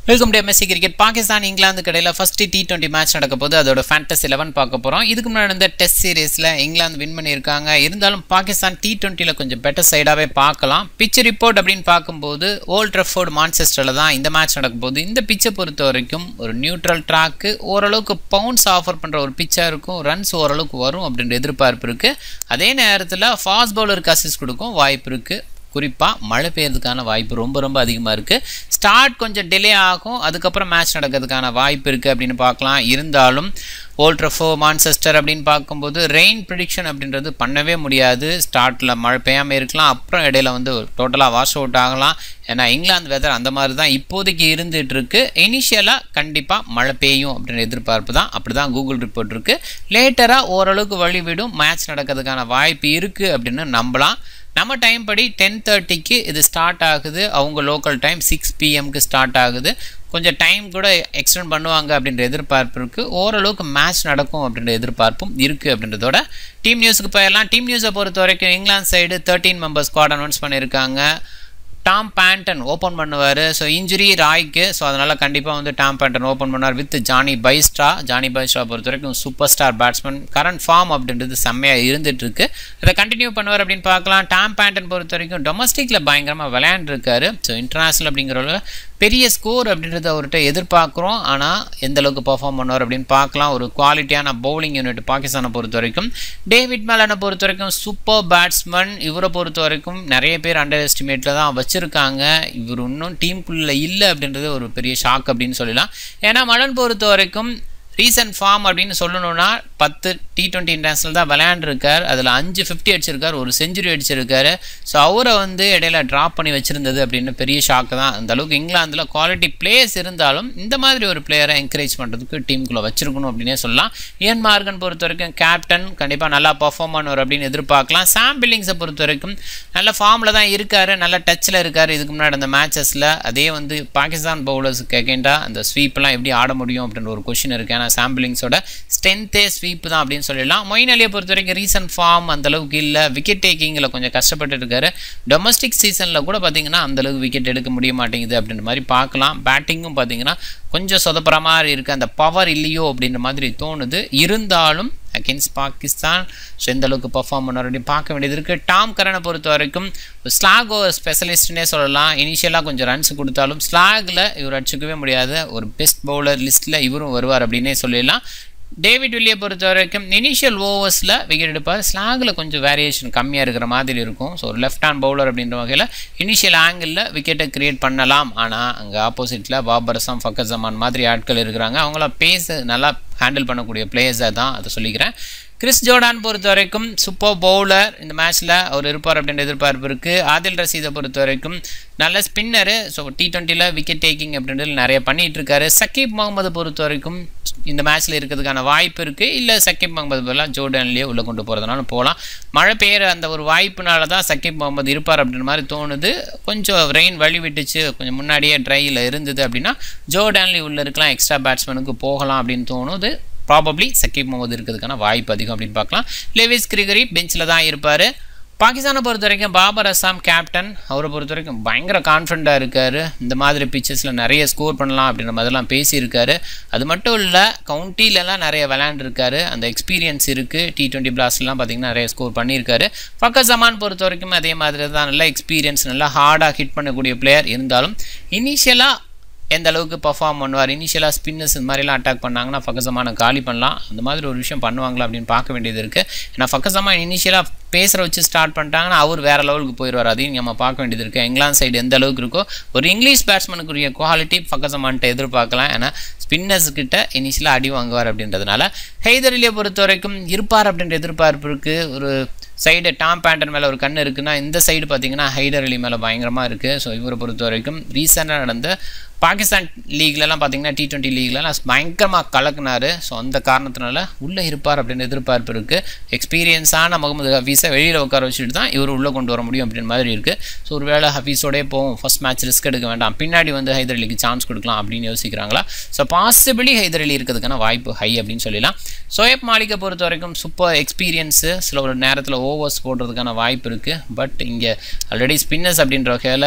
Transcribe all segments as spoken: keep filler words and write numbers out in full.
Welcome to M S D Cricket. Pakistan England கடையில first T twenty match நடக்க போகுது. அதோட Fantasy eleven பார்க்க போறோம். இதுக்கு முன்னாடி நடந்த டெஸ்ட் சீரிஸ்ல இங்கிலாந்து வின் பண்ணிருக்காங்க. இருந்தாலும் பாகிஸ்தான் T twenty ல கொஞ்சம் பெட்டர் சைடாவே பார்க்கலாம். பிட்ச் ரிப்போர்ட் அப்படினு பாக்கும்போது ஓல்ட் ட்ராஃபோர்ட் மான்செஸ்டர்ல தான் இந்த மேட்ச் நடக்க போகுது. இந்த பிட்சை பொறுத்த வரைக்கும் ஒரு நியூட்ரல் ட்ராக், ஓரளவுக்கு பவுன்ஸ் ஆஃபர் பண்ற ஒரு பிட்சா இருக்கும். ரன்ஸ் ஓரளவுக்கு வரும் அப்படின்ற எதிர்பார்ப்பு இருக்கு. அதே நேரத்துல ஃபாஸ்ட் பவுலருக்கு அசிஸ்ட் கொடுக்கும் வாய்ப்பு இருக்கு. குறிப்பா மழை பெய்யறதுக்கான வாய்ப்பு ரொம்ப ரொம்ப அதிகமா இருக்கு. ஸ்டார்ட் கொஞ்சம் டிலே ஆகும், அதுக்கப்புறம் மேட்ச் நடக்கிறதுக்கான வாய்ப்பு இருக்கு அப்படின்னு பார்க்கலாம். இருந்தாலும் ஓல்ட் ட்ராஃபோர்ட் மான்செஸ்டர் அப்படின்னு பார்க்கும்போது ரெயின் ப்ரெடிக்ஷன் அப்படின்றது பண்ணவே முடியாது. ஸ்டார்ட்ல மழை பெய்யாமல் இருக்கலாம், அப்புறம் இடையில வந்து டோட்டலாக வாஷ் அவுட் ஆகலாம். ஏன்னா இங்கிலாந்து வெதர் அந்த மாதிரி தான் இப்போதைக்கு இருந்துட்டு இருக்கு. இனிஷியலாக கண்டிப்பாக மழை பெய்யும் அப்படின்ற எதிர்பார்ப்பு தான், அப்படி தான் கூகுள் ரிப்போர்ட் இருக்கு. லேட்டராக ஓரளவுக்கு வழிவிடும், மேட்ச் நடக்கிறதுக்கான வாய்ப்பு இருக்கு அப்படின்னு நம்பலாம். நம்ம டைம் படி டென் தேர்ட்டிக்கு இது ஸ்டார்ட் ஆகுது, அவங்க லோக்கல் டைம் சிக்ஸ் பிஎம்க்கு ஸ்டார்ட் ஆகுது. கொஞ்சம் டைம் கூட எக்ஸ்டெண்ட் பண்ணுவாங்க அப்படின்ற எதிர்பார்ப்பு இருக்குது. ஓரளவுக்கு மேட்ச் நடக்கும் அப்படின்ற எதிர்பார்ப்பும் இருக்குது அப்படின்றதோட டீம் நியூஸுக்கு போயிடலாம். டீம் நியூஸை பொறுத்த வரைக்கும் England side thirteen members squad announce பண்ணியிருக்காங்க. டாம் பேண்டன் ஓப்பன் பண்ணுவார். ஸோ இன்ஜுரி ராய்க்கு, ஸோ அதனால் கண்டிப்பாக வந்து டாம் பேண்டன் ஓப்பன் பண்ணுவார் with Johnny Bairstow. Johnny Bairstow பொறுத்த வரைக்கும் super star batsman, current form அப்படின்றது செம்மையாக இருந்துகிட்ருக்கு. அதை கண்டினியூ பண்ணுவார் அப்படின்னு பார்க்கலாம். டாம் பேண்டன் பொறுத்த வரைக்கும் டொமஸ்டிக்கில் பயங்கரமாக விளையாண்டுருக்காரு. ஸோ இன்டர்நேஷ்னல் அப்படிங்கிறவங்க பெரிய ஸ்கோர் அப்படின்றத அவர்கிட்ட எதிர்பார்க்குறோம். ஆனால் எந்த அளவுக்கு பர்ஃபார்ம் பண்ணுவார் அப்படின்னு பார்க்கலாம். ஒரு குவாலிட்டியான பவுலிங் யூனிட் பாகிஸ்தானை பொறுத்த வரைக்கும். டேவிட் மேலனை பொறுத்த வரைக்கும் சூப்பர் பேட்ஸ்மேன். இவரை பொறுத்த வரைக்கும் நிறைய பேர் அண்டர் எஸ்டிமேட்டில் தான் வச்சுருக்காங்க. இவர் இன்னும் டீமுக்குள்ளே இல்லை அப்படின்றது ஒரு பெரிய ஷாக் அப்படின்னு சொல்லலாம். ஏன்னா மலன் பொறுத்த வரைக்கும் ரீசன்ட் ஃபார்ம் அப்படின்னு சொல்லணும்னா பத்து டி டுவெண்ட்டி இன்டர்நேஷனல் தான் விளையாண்டுருக்கார். அதில் அஞ்சு ஃபிஃப்டி அடிச்சிருக்கார், ஒரு செஞ்சுரி அடிச்சிருக்காரு. ஸோ அவரை வந்து இடையில ட்ராப் பண்ணி வச்சுருந்தது அப்படின்னு பெரிய ஷாக்கு தான். அந்த அளவுக்கு இங்கிலாந்தில் குவாலிட்டி பிளேயர்ஸ் இருந்தாலும் இந்த மாதிரி ஒரு பிளேயரை என்கரேஜ் பண்ணுறதுக்கு டீமுக்குள்ளே வச்சிருக்கணும் அப்படின்னே சொல்லலாம். இயன் மார்கன் பொறுத்த வரைக்கும் கேப்டன், கண்டிப்பாக நல்லா பர்ஃபார்ம் பண்ணுவார் அப்படின்னு எதிர்பார்க்கலாம். சாம் பில்லிங்ஸை பொறுத்த வரைக்கும் நல்ல ஃபார்மில் தான் இருக்கார், நல்ல டச்சில் இருக்கார். இதுக்கு முன்னாடி அந்த மேட்சஸில் அதே வந்து பாகிஸ்தான் பவுலர்ஸுக்கு அகேண்டாக அந்த ஸ்வீப்லாம் எப்படி ஆட முடியும் அப்படின்ற ஒரு கொஷின் இருக்கு. ஏன்னா சாம் பில்லிங்ஸோட ஸ்ட்ரென்த்தே ஸ்வீப் தான் அப்படின்னு சொல்லலாம். மொயின் அலியை பொறுத்த வரைக்கும் ரீசன்ட் ஃபார்ம் அந்தளவுக்கு இல்லை, விக்கெட் டேக்கிங்கில் கொஞ்சம் கஷ்டப்பட்டு இருக்காரு. டொமஸ்டிக் சீசனில் கூட பார்த்தீங்கன்னா அந்தளவுக்கு விக்கெட் எடுக்க முடிய மாட்டேங்குது அப்படின்ற மாதிரி பார்க்கலாம். பேட்டிங்கும் பார்த்தீங்கன்னா கொஞ்சம் சொதப்புற மாதிரி இருக்குது, அந்த பவர் இல்லையோ அப்படின்ற மாதிரி தோணுது. இருந்தாலும் அகேன்ஸ்ட் பாகிஸ்தான் ஸோ எந்த அளவுக்கு பர்ஃபார்ம் பண்ண அப்படின்னு பார்க்க வேண்டியது இருக்குது. டாம் கரனை பொறுத்த வரைக்கும் ஸ்லாக் ஓவர் ஸ்பெஷலிஸ்ட்னே சொல்லலாம். இனிஷியலாக கொஞ்சம் ரன்ஸ் கொடுத்தாலும் ஸ்லாகில் இவர் அடிச்சுக்கவே முடியாத ஒரு பெஸ்ட் பவுலர் லிஸ்ட்டில் இவரும் வருவார் அப்படின்னே சொல்லலாம். டேவிட் வில்லியை பொறுத்த வரைக்கும் இனிஷியல் ஓவர்ஸில் விக்கெட் எடுப்பார், ஸ்லாகில் கொஞ்சம் வேரியேஷன் கம்மியாக இருக்கிற மாதிரி இருக்கும். ஸோ ஒரு லெஃப்ட் ஹேண்ட் பவுலர் அப்படின்ற வகையில் இனிஷியல் ஆங்கிளில் விக்கெட்டை கிரியேட் பண்ணலாம். ஆனால் அங்கே ஆப்போசிட்டில் பாபர் அசாம், ஃபக்கர் ஜமான் மாதிரி ஆட்கள் இருக்கிறாங்க. அவங்கள பேஸ நல்லா ஹேண்டில் பண்ணக்கூடிய பிளேயர்ஸாக தான் அதை சொல்லிக்கிறேன். கிறிஸ் ஜோர்டான் பொறுத்த வரைக்கும் சூப்பர் பவுலர், இந்த மேட்ச்சில் அவர் இருப்பார் அப்படின்ற எதிர்பார்ப்பு இருக்குது. ஆதில் ரஷீதை பொறுத்த வரைக்கும் நல்ல ஸ்பின்னரு. ஸோ டி டுவெண்ட்டியில் விக்கெட் டேக்கிங் அப்படின்றது நிறைய பண்ணிகிட்டு இருக்காரு. சக்கீப் முகமது பொறுத்த வரைக்கும் இந்த மேட்ச்சில் இருக்கிறதுக்கான வாய்ப்பு இருக்குது. இல்லை சக்கீப் முகமது பதிலாக ஜோர்டான்லேயே உள்ளே கொண்டு போகிறதுனால போகலாம். மழை பெய்கிற அந்த ஒரு வாய்ப்புனால தான் சக்கீப் முகமது இருப்பார் அப்படின்ற மாதிரி தோணுது. கொஞ்சம் ரெயின் வழி விட்டுச்சு, கொஞ்சம் முன்னாடியே ட்ரையில் இருந்தது அப்படின்னா ஜோர்டான்லேயே உள்ளே இருக்கலாம், எக்ஸ்ட்ரா பேட்ஸ்மேனுக்கு போகலாம் அப்படின்னு தோணுது. ப்ராபப்ளி சக்கீப் முகமது இருக்கிறதுக்கான வாய்ப்பு அதிகம் அப்படின்னு பார்க்கலாம். லெவிஸ் கிரிகரி பெஞ்சில் தான் இருப்பார். பாகிஸ்தானை பொறுத்த வரைக்கும் பாபர் அசாம் கேப்டன், அவரை பொறுத்த வரைக்கும் பயங்கர கான்ஃபிடண்ட்டாக இருக்கார். இந்த மாதிரி பிச்சஸில் நிறைய ஸ்கோர் பண்ணலாம் அப்படின்ற மாதிரிலாம் பேசியிருக்காரு. அது மட்டும் இல்லை, கவுண்டிலலாம் நிறைய விளையாண்டுருக்காரு, அந்த எக்ஸ்பீரியன்ஸ் இருக்குது. டி டுவெண்ட்டி பிளாஸ்ட்லாம் பார்த்திங்கன்னா நிறைய ஸ்கோர் பண்ணியிருக்காரு. ஃபக்கர் ஜமான் பொறுத்த வரைக்கும் அதே மாதிரி தான், நல்ல எக்ஸ்பீரியன்ஸ், நல்லா ஹார்டாக ஹிட் பண்ணக்கூடிய பிளேயர். இருந்தாலும் இனிஷியலாக எந்த அளவுக்கு பர்ஃபார்ம் பண்ணுவார், இனிஷியலாக ஸ்பின்னர்ஸ் இந்த மாதிரிலாம் அட்டாக் பண்ணாங்கன்னா ஃபக்கர் ஜமானை காலி பண்ணலாம். அந்த மாதிரி ஒரு விஷயம் பண்ணுவாங்களா அப்படின்னு பார்க்க வேண்டியது இருக்குது. ஏன்னா ஃபக்கர் ஜமான் இனிஷியலாக பேசுகிற வச்சு ஸ்டார்ட் பண்ணிட்டாங்கன்னா அவர் வேறு லெவலுக்கு போயிடுவார். அதையும் நம்ம பார்க்க வேண்டியது இருக்குது. இங்கிலாந்து சைடு எந்த அளவுக்கு இருக்கோ ஒரு இங்கிலீஷ் பேட்ஸ்மேனுக்குரிய குவாலிட்டி ஃபக்கர் ஜமான்கிட்ட எதிர்பார்க்கலாம். ஏன்னா ஸ்பின்னர்ஸ்கிட்ட இனிஷியலாக அடி வாங்குவார் அப்படின்றதுனால. ஹைதர் அலியை பொறுத்த வரைக்கும் இருப்பார் அப்படின்ற எதிர்பார்ப்பு இருக்குது. ஒரு சைடு டாம் பேண்டன் மேலே ஒரு கண் இருக்குன்னா இந்த சைடு பார்த்தீங்கன்னா ஹைதர் அலி மேலே பயங்கரமாக இருக்குது. ஸோ இவரை பொறுத்த வரைக்கும் ரீசெண்டாக நடந்த பாகிஸ்தான் லீக்லலாம் பார்த்தீங்கன்னா டி டுவெண்ட்டி லீக்லலாம் பயங்கரமாக கலக்குனார். ஸோ அந்த காரணத்தினால உள்ளே இருப்பார் அப்படின்னு எதிர்பார்ப்பு இருக்குது. எக்ஸ்பீரியன்ஸான முகமது ஹஃபீஸை வெளியில் உட்கார வச்சுட்டு தான் இவர் உள்ளே கொண்டு வர முடியும் அப்படின்னு மாதிரி இருக்குது. ஸோ ஒரு வேளை ஹஃபீஸோடே போகும், ஃபஸ்ட் மேட்ச் ரிஸ்க் எடுக்க வேண்டாம், பின்னாடி வந்து ஹைதர் அலிக்கு சான்ஸ் கொடுக்கலாம் அப்படின்னு யோசிக்கிறாங்களா. ஸோ பாசிபிளி ஹைதர் அலி இருக்கிறதுக்கான வாய்ப்பு ஹை அப்படின்னு சொல்லலாம். சோயப் மாலிக்கை பொறுத்த வரைக்கும் சூப்பர் எக்ஸ்பீரியன்ஸு, சில ஒரு நேரத்தில் ஓவர்ஸ் போடுறதுக்கான வாய்ப்பு இருக்குது. பட் இங்கே ஆல்ரெடி ஸ்பின்னர்ஸ் அப்படின்ற வகையில்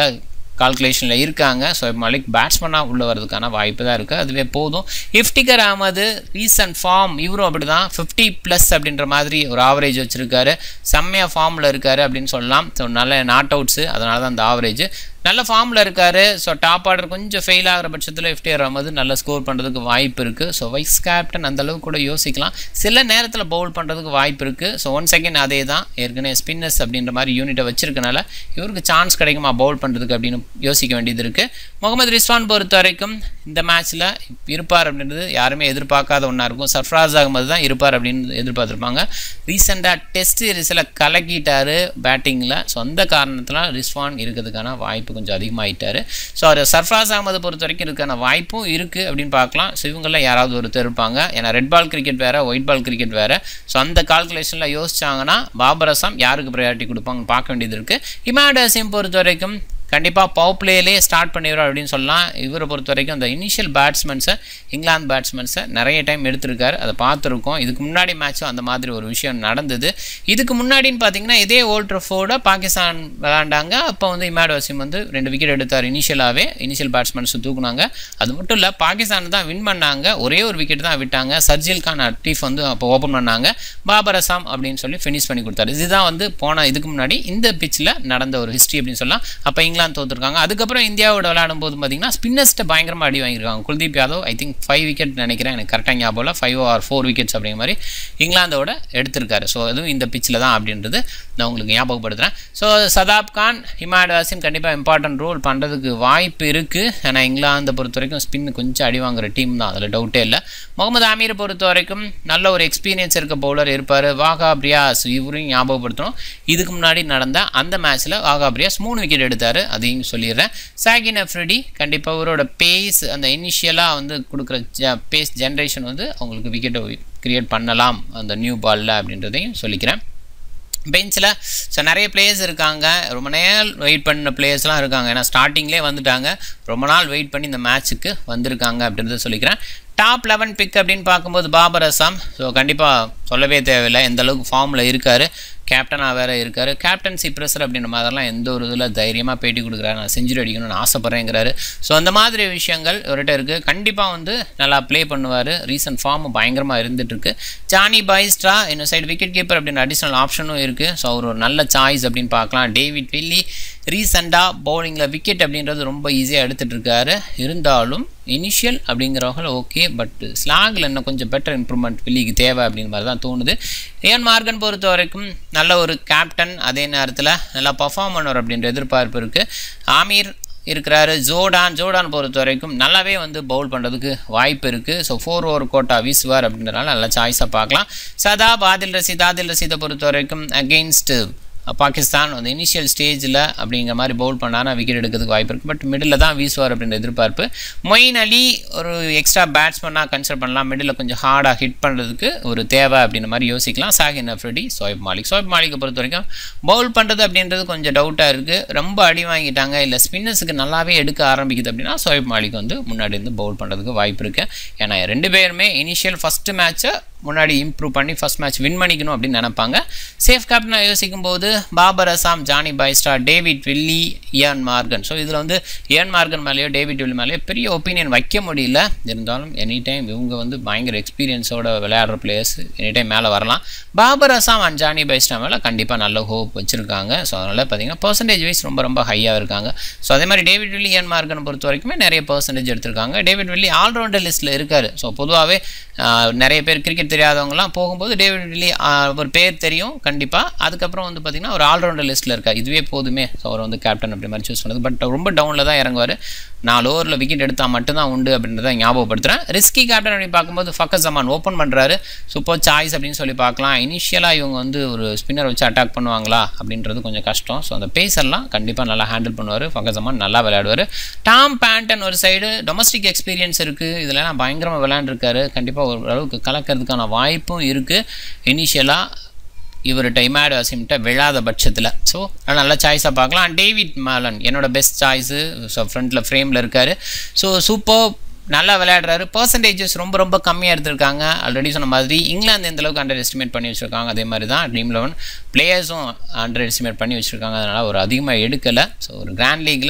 கால்குலேஷனில் இருக்காங்க. ஸோ மாலிக் பேட்ஸ்மனாக உள்ள வரதுக்கான வாய்ப்பு தான் இருக்குது. அதுவே போதும். இஃப்டிகர் அகமது ரீசன்ட் ஃபார்ம் இவரும் அப்படி தான் ஃபிஃப்டி ப்ளஸ் அப்படின்ற மாதிரி ஒரு ஆவரேஜ் வச்சுருக்காரு. செம்மையாக ஃபார்மில் இருக்கார் அப்படின்னு சொல்லலாம். ஸோ நல்ல நாட் அவுட்ஸு, அதனால தான் அந்த ஆவரேஜ். நல்ல ஃபார்மில் இருக்கார். ஸோ டாப் ஆர்டர் கொஞ்சம் ஃபெயில் ஆகிற பட்சத்தில் இஃப்டிகர் அகமது நல்ல ஸ்கோர் பண்ணுறதுக்கு வாய்ப்பு இருக்குது. ஸோ வைஸ் கேப்டன் அந்தளவுக்கு கூட யோசிக்கலாம். சில நேரத்தில் பவுல் பண்ணுறதுக்கு வாய்ப்பு இருக்குது. ஸோ ஒன் செகண்ட் அதே தான் ஏற்கனவே ஸ்பின்னர்ஸ் அப்படின்ற மாதிரி யூனிட்டை வச்சிருக்கனால இவருக்கு சான்ஸ் கிடைக்குமா பவுல் பண்ணுறதுக்கு அப்படின்னு யோசிக்க வேண்டியது இருக்குது. முகமது ரிஸ்வான் பொறுத்த வரைக்கும் இந்த மேட்ச்சில் இருப்பார் அப்படின்றது யாருமே எதிர்பார்க்காத ஒன்றா இருக்கும். சர்ஃப்ராஸ் அகமது தான் இருப்பார் அப்படின்னு எதிர்பார்த்துருப்பாங்க. ரீசெண்டாக டெஸ்ட் சீரிஸில் கலக்கிட்டார் பேட்டிங்கில். ஸோ அந்த காரணத்தில் ரிஸ்வான் இருக்கிறதுக்கான வாய்ப்பு கொஞ்சம் அதிகமாகிட்டார். ஸோ அவர் சர்ஃப்ராஸ் அகமது பொறுத்த வரைக்கும் இருக்கான வாய்ப்பும் இருக்குது அப்படின்னு பார்க்கலாம். ஸோ இவங்களில் யாராவது ஒருத்தர் இருப்பாங்க. ஏன்னா ரெட் பால் கிரிக்கெட் வேறு, ஒயிட் பால் கிரிக்கெட் வேறு. ஸோ அந்த கால்குலேஷனில் யோசிச்சாங்கன்னா பாபர் அசாம் யாருக்கு ப்ரையாரிட்டி கொடுப்பாங்கன்னு பார்க்க வேண்டியது இருக்குது. இமாட் அசீம் பொறுத்த வரைக்கும் கண்டிப்பாக பவர் பிளேலே ஸ்டார்ட் பண்ணிடுவார் அப்படின்னு சொல்லலாம். இவரை பொறுத்த வரைக்கும் அந்த இனிஷியல் பேட்ஸ்மென்ஸை இங்கிலாந்து பேட்ஸ்மென்ஸை நிறைய டைம் எடுத்திருக்காரு. அதை பார்த்துருக்கோம். இதுக்கு முன்னாடி மேட்சும் அந்த மாதிரி ஒரு விஷயம் நடந்தது. இதுக்கு முன்னாடின்னு பார்த்தீங்கன்னா இதே ஓல்ட் ட்ரஃபோர்ட பாகிஸ்தான் விளாண்டாங்க. அப்போ வந்து இமாட் வசீம் வந்து ரெண்டு விக்கெட் எடுத்தார். இனிஷியலாகவே இனிஷியல் பேட்ஸ்மென்ஸ் தூக்குனாங்க. அது மட்டும் இல்லை, பாகிஸ்தான் தான் வின் பண்ணாங்க. ஒரே ஒரு விக்கெட் தான் விட்டாங்க. சர்ஜில் கான் அட்டீஃப் வந்து அப்போ ஓப்பன் பண்ணாங்க. பாபர் அசாம் அப்படின்னு சொல்லி ஃபினிஷ் பண்ணி கொடுத்தாரு. இதுதான் வந்து போன இதுக்கு முன்னாடி இந்த பிச்சில் நடந்த ஒரு ஹிஸ்ட்ரி அப்படின்னு சொல்லலாம். அப்போ இங்கிலாந்து தோத்துருக்காங்க. அதுக்கப்புறம் இந்தியாவோட விளையாடும் போது பார்த்தீங்கன்னா ஸ்பின்னர்ஸ்ட்டை பயங்கரமாக அடி வாங்கியிருக்காங்க. Kuldeep Yadav I think five wicket நினைக்கிறேன், எனக்கு கரெக்டாக ஞாபகம் இல்லை, ஃபைவ் ஆர் ஃபோர் விக்கெட்ஸ் அப்படிங்கிற மாதிரி இங்கிலாந்தோட எடுத்திருக்காரு. ஸோ அதுவும் இந்த பிச்சில் தான் அப்படின்றது நான் உங்களுக்கு ஞாபகப்படுத்துகிறேன். ஸோ சதாப் கான், இமாட் வாசிம் கண்டிப்பாக இம்பார்ட்டன்ட் ரோல் பண்ணுறதுக்கு வாய்ப்பு இருக்குது. ஏன்னா இங்கிலாந்தை பொறுத்த வரைக்கும் ஸ்பின்னு கொஞ்சம் அடி வாங்குற டீம் தான், அதில் டவுட்டே இல்லை. முகமது ஆமீரை பொறுத்த வரைக்கும் நல்ல ஒரு எக்ஸ்பீரியன்ஸ் இருக்க பவுலர் இருப்பார். வாகா பிரியாஸ் இவரையும் ஞாபகப்படுத்தணும். இதுக்கு முன்னாடி நடந்த அந்த மேட்ச்சில் வாகா பிரியாஸ் மூணு விக்கெட் எடுத்தார், அதையும் சொல்லிடுறேன். சாகின் அஃப்ரிடி கண்டிப்பாக அவரோட பேஸ் அந்த இனிஷியலாக வந்து கொடுக்குற பேஸ் ஜென்ரேஷன் வந்து அவங்களுக்கு விக்கெட்டை கிரியேட் பண்ணலாம் அந்த நியூ பாலில் அப்படின்றதையும் சொல்லிக்கிறேன். பெஞ்சில் ஸோ நிறைய பிளேயர்ஸ் இருக்காங்க. ரொம்ப நேரம் வெயிட் பண்ண பிளேயர்ஸ்லாம் இருக்காங்க. ஏன்னா ஸ்டார்டிங்லேயே வந்துட்டாங்க. ரொம்ப நாள் வெயிட் பண்ணி இந்த மேட்ச்சுக்கு வந்திருக்காங்க அப்படின்றத சொல்லிக்கிறேன். டாப் லெவன் பிக் அப்படின்னு பார்க்கும்போது பாபர் அசாம். ஸோ கண்டிப்பாக சொல்லவே தேவையில்லை எந்த அளவுக்கு ஃபார்மில் இருக்கார். கேப்டனாக வேறு இருக்கார். கேப்டன்சி ப்ரெஷர் அப்படின்ற மாதிரிலாம் எந்த ஒரு இதில் தைரியமாக பேட்டி கொடுக்குறாரு. நான் செஞ்சுரி அடிக்கணும்னு ஆசைப்பட்றேங்கிறாரு. ஸோ அந்த மாதிரி விஷயங்கள் இவர்கிட்ட இருக்குது. கண்டிப்பாக வந்து நல்லா ப்ளே பண்ணுவார். ரீசன்ட் ஃபார்மும் பயங்கரமாக இருந்துகிட்ருக்கு. ஜானி பாய்ஸ்ட்ரா இன்னும் சைடு விக்கெட் கீப்பர் அப்படின்ற அடிஷ்னல் ஆப்ஷனும் இருக்குது. ஸோ அவர் ஒரு நல்ல சாய்ஸ் அப்படின்னு பார்க்கலாம். டேவிட் வில்லி ரீசெண்டாக பவுலிங்கில் விக்கெட் அப்படின்றது ரொம்ப ஈஸியாக எடுத்துகிட்டு இருக்காரு. இருந்தாலும் இனிஷியல் அப்படிங்கிறவங்க ஓகே, பட் ஸ்லாகில் இன்னும் கொஞ்சம் பெட்டர் இம்ப்ரூவ்மெண்ட் வில்லிக்கு தேவை அப்படிங்கிற மாதிரி தான் தோணுது. இயன் மார்கன் பொறுத்த வரைக்கும் நல்ல ஒரு கேப்டன், அதே நேரத்தில் நல்லா பர்ஃபார்ம் பண்ணுவார் அப்படின்ற எதிர்பார்ப்பு இருக்குது. ஆமீர் இருக்கிறாரு. ஜோர்டான் ஜோர்டான் பொறுத்த வரைக்கும் நல்லாவே வந்து பவுல் பண்ணுறதுக்கு வாய்ப்பு இருக்குது. ஸோ ஃபோர் ஓவர் கோட்டா வீசுவார் அப்படின்றனால நல்ல சாய்ஸாக பார்க்கலாம். சதாப் ஆதில் ரசீத் ஆதில் ரசீதை பொறுத்த வரைக்கும் அகெயின்ஸ்ட் பாகிஸ்தான் அந்த இனிஷியல் ஸ்டேஜில் அப்படிங்கிற மாதிரி பவுல் பண்ணால் விக்கெட் எடுக்கிறதுக்கு வாய்ப்பு இருக்குது. பட் மிடில் தான் வீசுவார் அப்படின்ற எதிர்பார்ப்பு. மொயின் அலி ஒரு எக்ஸ்ட்ரா பேட்ஸ்மேனாக கன்சிடர் பண்ணலாம். மிடில் கொஞ்சம் ஹார்டாக ஹிட் பண்ணுறதுக்கு ஒரு தேவை அப்படின்ற மாதிரி யோசிக்கலாம். சாகின் அஃப்ரிடி, சோயப் மாலிக் சோயப் மாலிக்கை பொறுத்த வரைக்கும் பவுல் பண்ணுறது அப்படின்றது கொஞ்சம் டவுட்டாக இருக்குது. ரொம்ப அடி வாங்கிட்டாங்க, இல்லை ஸ்பின்னர்ஸுக்கு நல்லாவே எடுக்க ஆரம்பிக்குது அப்படின்னா சோயப் மாலிக் வந்து முன்னாடி இருந்து பவுல் பண்ணுறதுக்கு வாய்ப்பு இருக்குது. ஏன்னா ரெண்டு பேருமே இனிஷியல் ஃபஸ்ட்டு மேட்ச்சை முன்னாடி இம்ப்ரூவ் பண்ணி ஃபஸ்ட் மேட்ச் வின் பண்ணிக்கணும் அப்படின்னு நினைப்பாங்க. சேஃப் கேப்டனாக யோசிக்கும் போது Babar Azam, Johnny Bairstow, David Willey, Eoin Morgan. So இதில் வந்து இயன் மார்கன் மேலேயோ டேவிட் வில்லி மேலேயோ பெரிய ஒப்பீனியன் வைக்க முடியல. இருந்தாலும் எனி டைம் இவங்க வந்து பயங்கர எக்ஸ்பீரியன்ஸோட விளையாடுற பிளேயர்ஸ் எனி டைம் மேலே வரலாம். Babar Azam and Johnny Bairstow மேலே கண்டிப்பாக நல்ல ஹோப் வச்சுருக்காங்க. ஸோ அதனால் பார்த்தீங்கன்னா பர்சன்டேஜ் வைஸ் ரொம்ப ரொம்ப ஹையாக இருக்காங்க. ஸோ அதே மாதிரி டேவிட் வில்லி, இயன் மார்கனை பொறுத்த வரைக்குமே நிறைய பர்சன்டேஜ் எடுத்திருக்காங்க. டேவிட் வில்லி ஆல்ரவுண்டர் லிஸ்ட்டில் இருக்கார். ஸோ பொதுவாகவே நிறைய பேர் கிரிக்கெட் தெரியாதவங்கலாம் போகும்போது டேவிட் வில்லி ஒரு பேர் தெரியும் கண்டிப்பாக. அதுக்கப்புறம் வந்து பார்த்திங்கன்னா ஒரு ஆல்ரவுண்டர் லிஸ்ட்டில் இருக்கார். இதுவே போதுமே ஸோ அவர் வந்து கேப்டன் அப்படி மாதிரி சூஸ் பண்ணது. பட் ரொம்ப டவுனில் தான் இறங்குவார். நாலு ஓவரில் விக்கெட் எடுத்தால் மட்டும்தான் உண்டு அப்படின்றத ஞாபகப்படுத்துகிறேன். ரிஸ்கி கேப்டன் அப்படின்னு பார்க்கும்போது ஃபக்கர் ஜமான் ஓப்பன் பண்ணுறாரு. சூப்பர் சாய்ஸ் அப்படின்னு சொல்லி பார்க்கலாம். இனிஷியலாக இவங்க வந்து ஒரு ஸ்பின்னர் வச்சு அட்டாக் பண்ணுவாங்களா அப்படின்றது கொஞ்சம் கஷ்டம். ஸோ அந்த பேஸெல்லாம் கண்டிப்பாக நல்லா ஹேண்டில் பண்ணுவார். ஃபக்கர் ஜமான் நல்லா விளையாடுவார். டாம் பேண்டன் ஒரு சைடு டொமஸ்டிக் எக்ஸ்பீரியன்ஸ் இருக்குது. இதில் நான் பயங்கரமாக விளையாண்டுருக்காரு. கண்டிப்பாக ஓரளவுக்கு கலக்கிறதுக்கான வாய்ப்பும் இருக்குது. இனிஷியலாக இவர்கிட்ட இமாட் வாசிம்கிட்ட விழாத பட்சத்தில். ஸோ நல்ல சாய்ஸாக பார்க்கலாம். டேவிட் மேலன் என்னோட பெஸ்ட் சாய்ஸு. ஸோ ஃப்ரண்ட்டில் ஃப்ரேமில் இருக்கார். ஸோ சூப்பர் நல்லா விளையாடுறாரு. பர்சன்டேஜஸ் ரொம்ப ரொம்ப கம்மியாக எடுத்திருக்காங்க. ஆல்ரெடி சொன்ன மாதிரி இங்கிலாந்து எந்த அளவுக்கு அண்டர் எஸ்டிமேட் பண்ணி வச்சுருக்காங்க, அதே மாதிரி தான் ட்ரீம் லெவன் பிளேயர்ஸும் அண்டர் எஸ்டிமேட் பண்ணி வச்சுருக்காங்க. அதனால் ஒரு அதிகமாக எடுக்கலை. ஸோ ஒரு கிராண்ட் லீக்கில்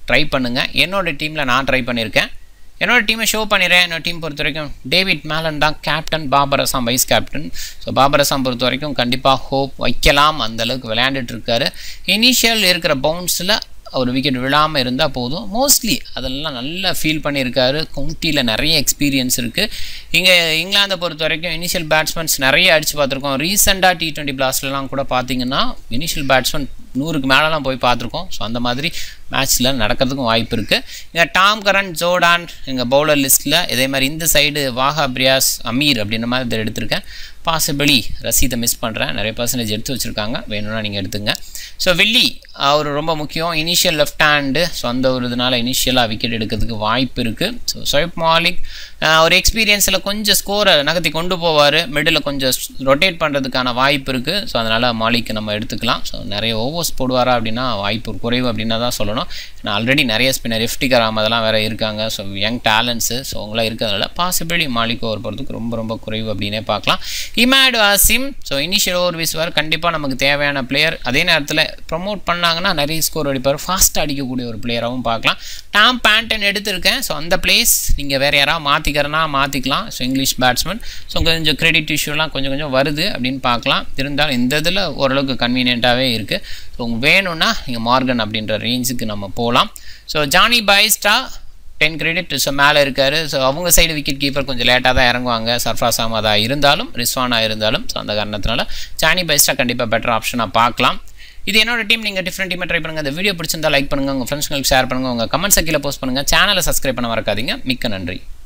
ட்ரை பண்ணுங்கள். என்னோட டீமில் நான் ட்ரை பண்ணியிருக்கேன். என்னோட டீமை ஷோ பண்ணிடுறேன். என்னோட டீம் பொறுத்த வரைக்கும் டேவிட் மேலன் தான் captain, Babar Azam vice captain. So Babar Azam பொறுத்த வரைக்கும் கண்டிப்பாக ஹோப் வைக்கலாம், அந்தளவுக்கு விளையாண்டுட்டு இருக்காரு. இனிஷியல் இருக்கிற பவுன்ஸில் ஒரு விக்கெட் விழாமல் இருந்தால் போதும். மோஸ்ட்லி அதெல்லாம் நல்லா ஃபீல் பண்ணியிருக்காரு. கவுண்டியில் நிறைய எக்ஸ்பீரியன்ஸ் இருக்குது. இங்கே இங்கிலாந்தை பொறுத்த வரைக்கும் இனிஷியல் பேட்ஸ்மேன்ஸ் நிறைய அடித்து பார்த்துருக்கோம். ரீசெண்டாக டி டுவெண்ட்டி பிளாஸ்ட்லாம் கூட பார்த்தீங்கன்னா இனிஷியல் பேட்ஸ்மேன் நூறுக்கு மேலெலாம் போய் பார்த்துருக்கோம். ஸோ அந்த மாதிரி மேட்ச்சில் நடக்கிறதுக்கும் வாய்ப்பு இருக்குது. இங்கே டாம் கரன், ஜோர்டான் எங்கள் பவுலர் லிஸ்ட்டில். இதே மாதிரி இந்த சைடு வாஹா பிரியாஸ், அமீர் அப்படின்ற மாதிரி இதை எடுத்திருக்கேன். பாசிபிளி ரசீதை மிஸ் பண்ணுறேன். நிறைய பர்சன்டேஜ் எடுத்து வச்சுருக்காங்க, வேணும்னா நீங்கள் எடுத்துங்க. ஸோ வெள்ளி அவர் ரொம்ப முக்கியம். Initial left hand. ஸோ அந்த ஒரு இதனால் இனிஷியலாக விக்கெட் எடுக்கிறதுக்கு வாய்ப்பு இருக்குது. ஸோ சோயப் மாலிக் ஒரு எக்ஸ்பீரியன்ஸில் கொஞ்சம் ஸ்கோரை நகர்த்தி கொண்டு போவார். மிடில் கொஞ்சம் ரொட்டேட் பண்ணுறதுக்கான வாய்ப்பு இருக்குது. ஸோ அதனால் மாலிக்கு நம்ம எடுத்துக்கலாம். ஸோ நிறைய ஓவர்ஸ் போடுவாரா அப்படின்னா வாய்ப்பு குறைவு அப்படின்னா தான் சொல்லணும். நான் ஆல்ரெடி நிறைய ஸ்பின்னர் இஃப்டிகர் அதெல்லாம் வேறு இருக்காங்க. ஸோ யங் டேலண்ட்ஸு ஸோ அவங்களாம் இருக்கிறதுனால பாசிபிளி மாலிக் ஓவர் போகிறதுக்கு ரொம்ப ரொம்ப குறைவு அப்படின்னே பார்க்கலாம். Imad Wasim so initial over வீசுவார். கண்டிப்பாக நமக்கு தேவையான பிளேயர். அதே நேரத்தில் ப்ரொமோட் பண்ணாங்கன்னா நிறைய ஸ்கோர் அடிப்பார். ஃபாஸ்ட்டாக அடிக்கக்கூடிய ஒரு பிளேயராகவும் பார்க்கலாம். டாம் பேண்டன் எடுத்திருக்கேன். ஸோ அந்த பிளேஸ் நீங்கள் வேறு யாராவது மாற்றிக்கிறனா மாற்றிக்கலாம். So English batsman. ஸோ கொஞ்சம் கிரெடிட் இஷ்யூலாம் கொஞ்சம் கொஞ்சம் வருது அப்படின்னு பார்க்கலாம். இருந்தாலும் இந்த இதில் ஓரளவுக்கு கன்வீனியண்ட்டாகவே இருக்குது. ஸோ வேணும்னா நீங்கள் மார்கன் அப்படின்ற ரேஞ்சுக்கு நம்ம போகலாம். So Johnny Bairstow ten credit so மேலே இருக்கார். ஸோ அவங்க சைடு விக்கெட் கீப்பர் கொஞ்சம் லேட்டாக தான் இறங்குவாங்க. சர்ஃப்ராஸ் அஹமதாக இருந்தாலும் ரிஸ்வானாக இருந்தாலும். ஸோ அந்த காரணத்தினால ஜானி பைஸ்டா கண்டிப்பாக பெட்டர் ஆப்ஷனாக பார்க்கலாம். இது என்னோட டீம். நீங்கள் டிஃப்ரெண்ட் டீமை ட்ரை பண்ணுங்கள். இந்த வீடியோ பிடிச்சிருந்தா லைக் பண்ணுங்கள், உங்கள் ஃப்ரெண்ட்ஸ்களுக்கு ஷேர் பண்ணுங்கள், உங்கள் கமெண்ட்ஸை கீழே போஸ்ட் பண்ணுங்கள். சேனலை சப்ஸ்கிரைப் பண்ண மறக்காதீங்க. மிக்க நன்றி.